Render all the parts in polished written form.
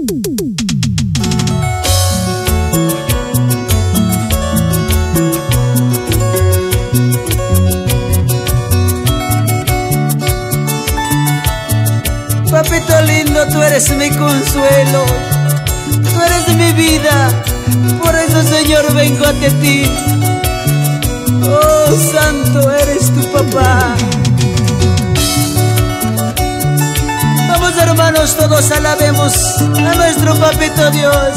Papito lindo, tú eres mi consuelo, tú eres mi vida, por eso Señor vengo ante ti. Oh santo, eres tu papá. Vamos hermanos, todos alabemos a nuestro papito Dios.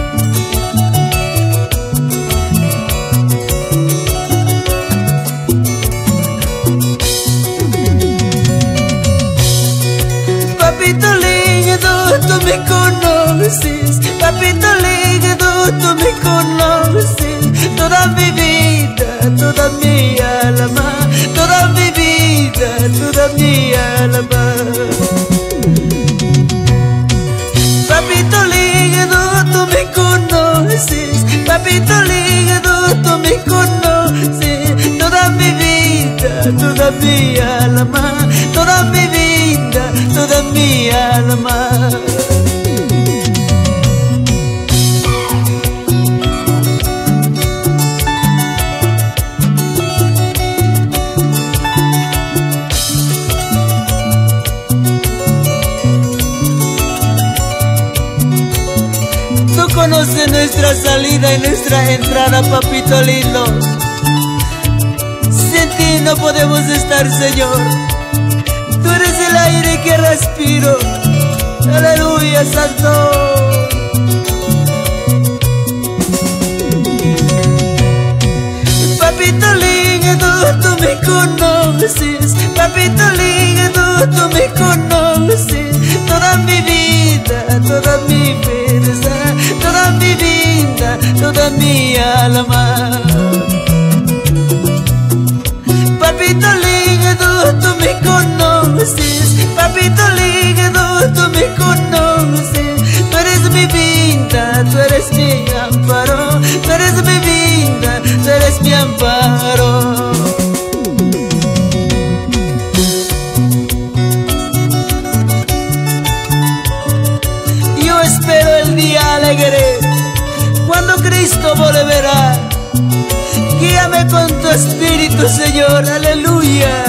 Papito lindo, tú me conoces. Papito lindo, tú me conoces. Toda mi vida, toda mi alma, toda mi vida, toda mi alma. Papito lindo, tú me conoces. Papito lindo, tú me conoces. Toda mi vida, toda mi alma, toda mi vida, toda mi alma. Tú conoces nuestra salida y nuestra entrada, papito lindo. Sin ti no podemos estar, Señor. Tú eres el aire que respiro. Aleluya, santo. Papito lindo, tú me conoces. Papito lindo, tú me conoces. Toda mi vida, toda mi fuerza, toda mi vida, toda mi alma. Papito lindo, tú me conoces. Papito lindo, tú me conoces. Tú eres mi vida, tú eres mi amparo. Tú eres mi vida, tú eres mi amparo. Yo espero el día alegre cuando Cristo volverá. Guíame con tu espíritu, Señor, aleluya.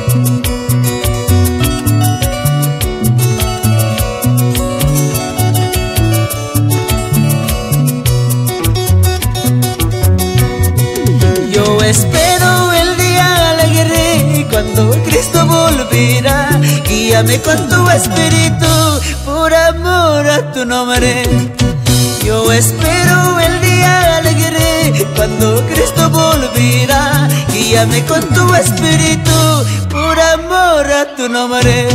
Yo espero el día alegre cuando Cristo volverá. Guíame con tu espíritu, por amor a tu nombre. Yo espero el día alegre cuando Cristo volverá. Guíame con tu espíritu, por amor a tu nombre.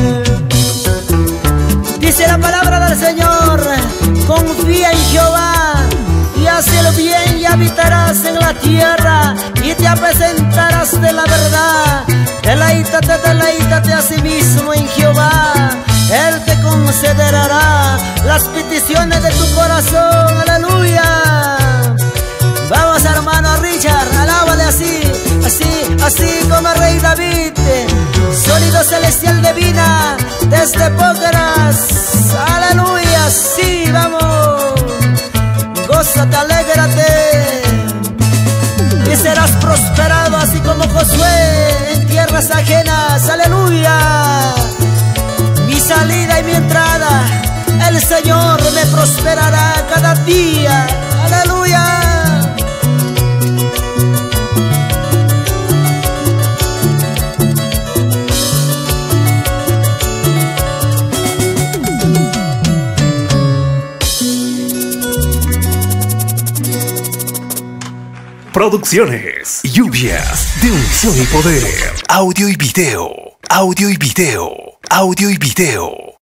Dice la palabra del Señor: confía en Jehová y haz el bien y habitarás en la tierra y te apacentarás de la verdad. Deleítate a sí mismo en Jehová, Él te concederá las peticiones de tu corazón, aleluya. Vamos hermano Richard, alábale así, así como el rey David. Sonido celestial divina desde Pócaras, aleluya, sí, vamos. Gózate, alégrate y serás prosperado así como Josué en tierras ajenas, aleluya. Mi salida y mi entrada, el Señor me prosperará cada día, aleluya. Producciones, lluvias de unción y poder. Audio y video, audio y video, audio y video.